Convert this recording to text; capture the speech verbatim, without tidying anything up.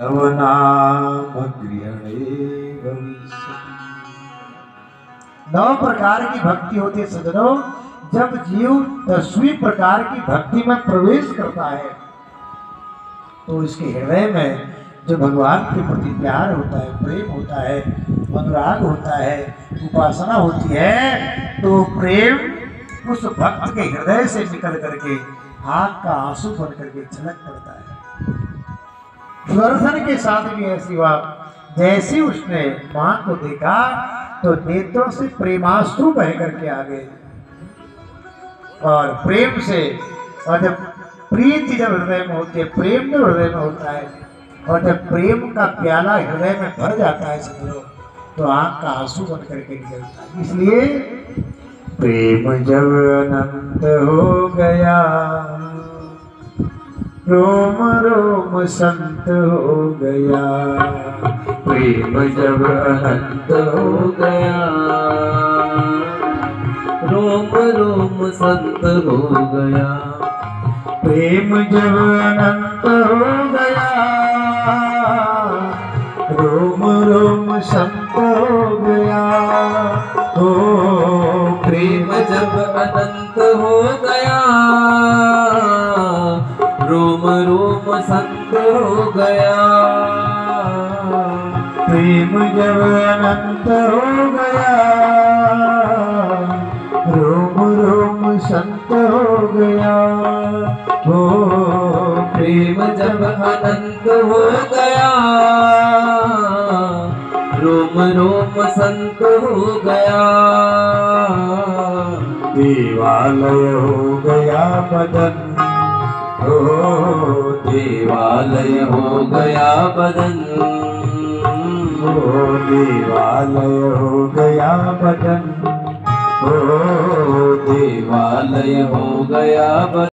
नौ प्रकार की भक्ति होती है सज्जनों। जब जीव दसवीं प्रकार की भक्ति में प्रवेश करता है तो इसके हृदय में जो भगवान के प्रति प्यार होता है, प्रेम होता है, अनुराग होता है, उपासना होती है, तो प्रेम उस भक्त के हृदय से निकल करके आँख का आंसू बन करके छलक पड़ता है। सुदर्शन के साथ भी ऐसी बात, जैसे उसने मां को देखा तो नेत्रों से प्रेमाश्रु बह करके आ गए और प्रेम से, और जब प्रीति जब हृदय में होती है, प्रेम जब हृदय में होता है और जब प्रेम का प्याला हृदय में भर जाता है समझो, तो आंख का आंसू बन करके निकलता है। इसलिए प्रेम जब अनंत हो गया, रोम रोम संत हो गया। प्रेम जब अनंत हो गया, रोम रोम संत हो गया। प्रेम जब अनंत हो गया, रोम रोम संत हो गया। ओ प्रेम जब अनंत हो गया, रोम रोम संत हो गया। प्रेम जब अनंत हो गया, रोम रोम संत हो गया। ओ प्रेम जब अनंत हो गया, रोम रोम संत हो गया। देवालय हो गया बदन, ओ देवालय हो गया बदन। ओ देवालय हो गया बदन, ओ देवालय हो गया बदन।